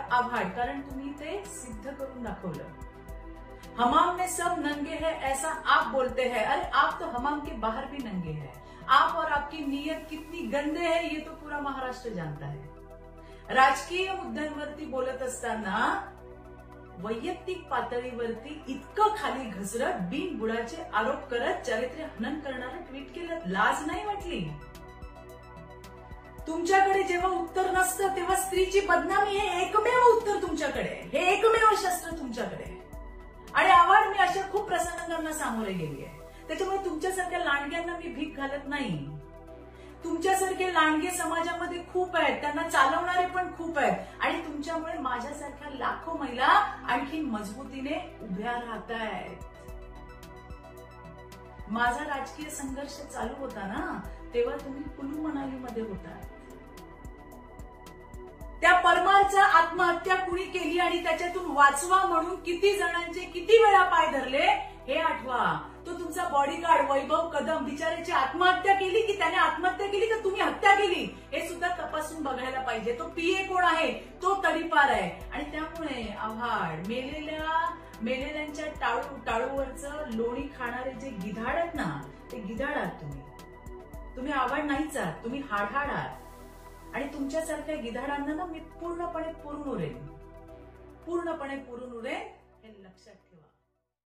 आभार, कारण तुम्ही ते सिद्ध करून दाखवलं। हमाम में सब नंगे हैं ऐसा आप बोलते हैं, अरे आप तो हमाम के बाहर भी नंगे हैं। आप और आपकी नीयत कितनी गंदे है ये तो पूरा महाराष्ट्र जानता है। राजकीय मुद्द्यांवरती बोलत असताना वैयक्तिक पातळीवरती इतकं खाली घसरत बिनबुडाचे आरोप करत चारित्र्य हनन करणारं ट्विट केलं, लाज नाही वाटली? तुमच्याकडे जेव्हा उत्तर नसतं तेव्हा स्त्रीची बदनामी हे एकमेव उत्तर तुमच्याकडे, हे एकमेव शस्त्र तुमच्याकडे। आणि आव्हाड मी अशा खूप प्रसंगांना सामोरे गेली आहे, त्याच्यामुळे तुमच्यासारख्या लांडग्यांना मी भीक घालत नाही। तुमच्यासारखे लांडगे समाजामध्ये खूप आहेत, त्यांना चालवणारे पण खूप आहेत आणि तुमच्यामुळे माझ्यासारख्या लाखो महिला आणखी मजबूतीने उभ्या राहत आहेत। माझा राजकीय संघर्ष चालू होता ना, तेव्हा तुम्ही कुलू मनालीमध्ये होता। त्या परमारचा आत्महत्या कुणी केली आणि त्याच्यातून वाचवा म्हणून किती जणांचे किती वेळा पाय धरले हे आठवा। तो तुमचा बॉडीगार्ड वैभव कदम बिचाऱ्याची आत्महत्या केली की त्याने आत्महत्या केली का तुम्ही हत्या केली हे सुद्धा तपासून बघायला पाहिजे। तो पीए कोण आहे, तो तडीपार आहे। आणि त्यामुळे आव्हाड मेलेल्यांच्या टाळूवरचं लोणी खाणारे जे गिधाड आहेत ना, ते गिधाड आहात तुम्ही आव्हाड नाहीच आहात, तुम्ही हाडहाड आहात। आणि तुमच्यासारख्या गिधाडांना ना मी पूर्णपणे पुरून उरेन हे लक्षात